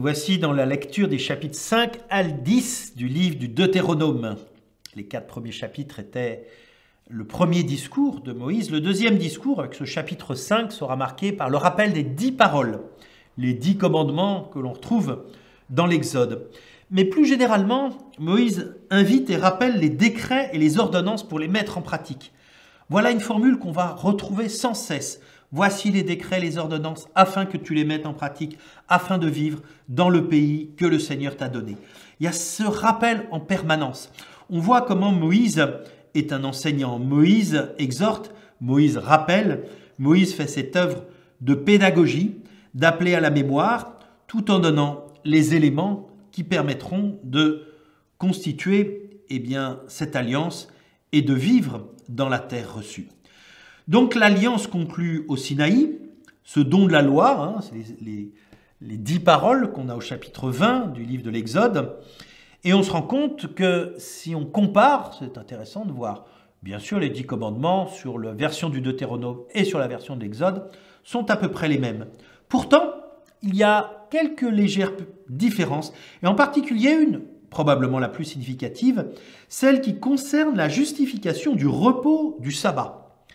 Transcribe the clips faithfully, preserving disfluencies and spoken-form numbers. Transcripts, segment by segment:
Nous voici dans la lecture des chapitres cinq à dix du livre du Deutéronome. Les quatre premiers chapitres étaient le premier discours de Moïse. Le deuxième discours, avec ce chapitre cinq, sera marqué par le rappel des dix paroles, les dix commandements que l'on retrouve dans l'Exode. Mais plus généralement, Moïse invite et rappelle les décrets et les ordonnances pour les mettre en pratique. Voilà une formule qu'on va retrouver sans cesse. Voici les décrets, les ordonnances, afin que tu les mettes en pratique, afin de vivre dans le pays que le Seigneur t'a donné. Il y a ce rappel en permanence. On voit comment Moïse est un enseignant. Moïse exhorte, Moïse rappelle, Moïse fait cette œuvre de pédagogie, d'appeler à la mémoire, tout en donnant les éléments qui permettront de constituer eh bien, cette alliance et de vivre dans la terre reçue. Donc l'alliance conclue au Sinaï, ce don de la loi, hein, c'est les, les, les dix paroles qu'on a au chapitre vingt du livre de l'Exode, et on se rend compte que si on compare, c'est intéressant de voir, bien sûr les dix commandements sur la version du Deutéronome et sur la version de l'Exode sont à peu près les mêmes. Pourtant, il y a quelques légères différences, et en particulier une, probablement la plus significative, celle qui concerne la justification du repos du sabbat.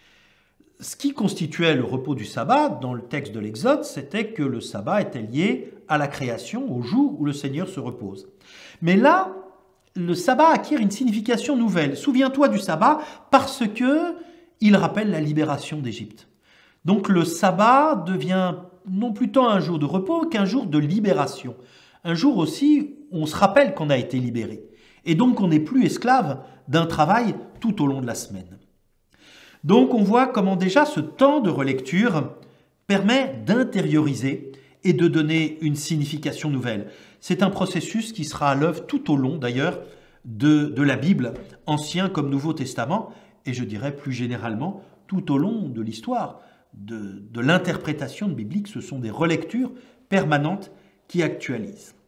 Ce qui constituait le repos du sabbat dans le texte de l'Exode, c'était que le sabbat était lié à la création, au jour où le Seigneur se repose. Mais là, le sabbat acquiert une signification nouvelle. Souviens-toi du sabbat parce que il rappelle la libération d'Égypte. Donc le sabbat devient non plutôt un jour de repos qu'un jour de libération. Un jour aussi où on se rappelle qu'on a été libéré. Et donc on n'est plus esclave d'un travail tout au long de la semaine. Donc on voit comment déjà ce temps de relecture permet d'intérioriser et de donner une signification nouvelle. C'est un processus qui sera à l'œuvre tout au long d'ailleurs de, de la Bible, Ancien comme Nouveau Testament, et je dirais plus généralement tout au long de l'histoire de, de l'interprétation biblique. Ce sont des relectures permanentes qui actualisent.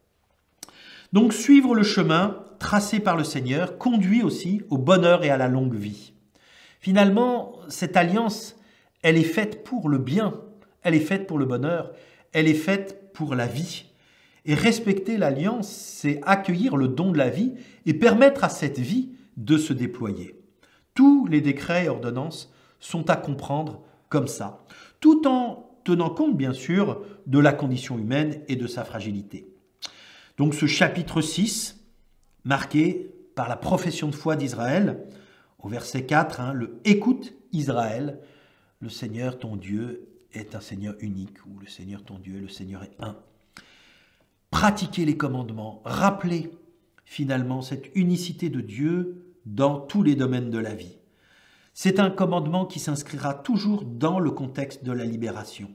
Donc suivre le chemin tracé par le Seigneur conduit aussi au bonheur et à la longue vie. Finalement, cette alliance, elle est faite pour le bien, elle est faite pour le bonheur, elle est faite pour la vie. Et respecter l'alliance, c'est accueillir le don de la vie et permettre à cette vie de se déployer. Tous les décrets et ordonnances sont à comprendre comme ça, tout en tenant compte, bien sûr, de la condition humaine et de sa fragilité. Donc ce chapitre six, marqué par la profession de foi d'Israël, au verset quatre, hein, le « Écoute Israël, le Seigneur ton Dieu est un Seigneur unique » ou « Le Seigneur ton Dieu, le Seigneur est un ». Pratiquer les commandements, rappeler finalement cette unicité de Dieu dans tous les domaines de la vie. C'est un commandement qui s'inscrira toujours dans le contexte de la libération.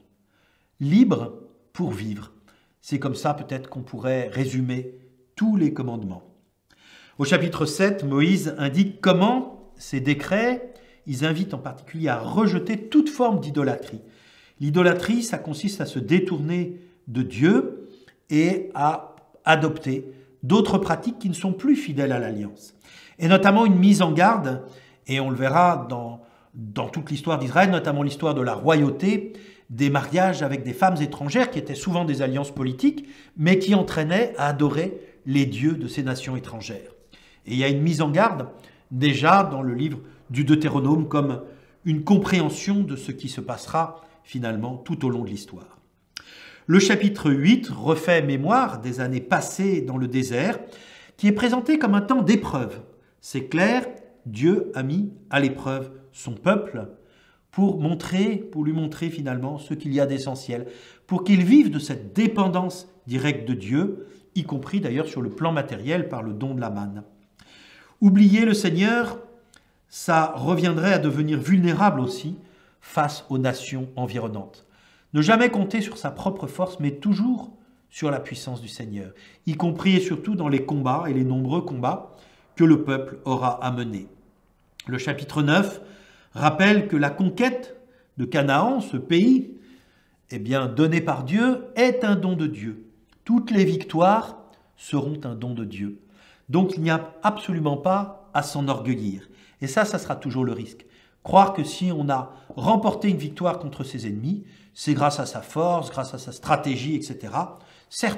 Libre pour vivre. C'est comme ça peut-être qu'on pourrait résumer tous les commandements. Au chapitre sept, Moïse indique comment ces décrets, ils invitent en particulier à rejeter toute forme d'idolâtrie. L'idolâtrie, ça consiste à se détourner de Dieu et à adopter d'autres pratiques qui ne sont plus fidèles à l'alliance. Et notamment une mise en garde, et on le verra dans, dans toute l'histoire d'Israël, notamment l'histoire de la royauté, des mariages avec des femmes étrangères qui étaient souvent des alliances politiques, mais qui entraînaient à adorer les dieux de ces nations étrangères. Et il y a une mise en garde déjà dans le livre du Deutéronome comme une compréhension de ce qui se passera finalement tout au long de l'histoire. Le chapitre huit refait mémoire des années passées dans le désert, qui est présenté comme un temps d'épreuve. C'est clair, Dieu a mis à l'épreuve son peuple pour montrer, pour lui montrer finalement ce qu'il y a d'essentiel, pour qu'il vive de cette dépendance directe de Dieu, y compris d'ailleurs sur le plan matériel par le don de la manne. Oublier le Seigneur, ça reviendrait à devenir vulnérable aussi face aux nations environnantes. Ne jamais compter sur sa propre force, mais toujours sur la puissance du Seigneur, y compris et surtout dans les combats et les nombreux combats que le peuple aura à mener. Le chapitre neuf rappelle que la conquête de Canaan, ce pays, eh bien, donné par Dieu, est un don de Dieu. Toutes les victoires seront un don de Dieu. Donc il n'y a absolument pas à s'enorgueillir. Et ça, ça sera toujours le risque. Croire que si on a remporté une victoire contre ses ennemis, c'est grâce à sa force, grâce à sa stratégie, et cetera. Certes,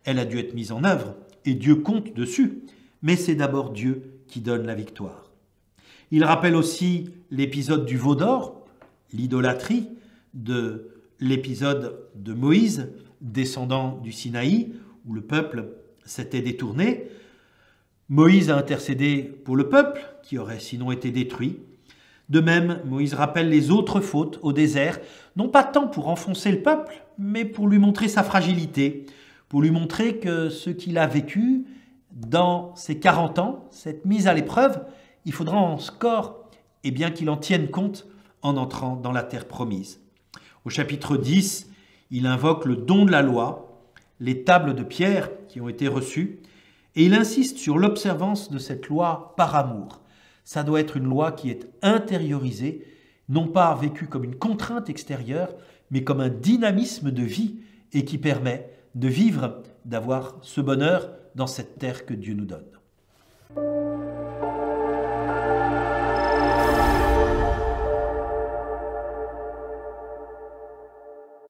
Elle a dû être mise en œuvre et Dieu compte dessus, mais c'est d'abord Dieu qui donne la victoire. Il rappelle aussi l'épisode du veau d'or, l'idolâtrie de l'épisode de Moïse, descendant du Sinaï, où le peuple s'était détourné. Moïse a intercédé pour le peuple, qui aurait sinon été détruit. De même, Moïse rappelle les autres fautes au désert, non pas tant pour enfoncer le peuple, mais pour lui montrer sa fragilité, pour lui montrer que ce qu'il a vécu dans ces quarante ans, cette mise à l'épreuve, il faudra encore eh bien, qu'il en tienne compte en entrant dans la terre promise. Au chapitre dix, il invoque le don de la loi, les tables de pierre qui ont été reçues, et il insiste sur l'observance de cette loi par amour. Ça doit être une loi qui est intériorisée, non pas vécue comme une contrainte extérieure, mais comme un dynamisme de vie et qui permet de vivre, d'avoir ce bonheur dans cette terre que Dieu nous donne.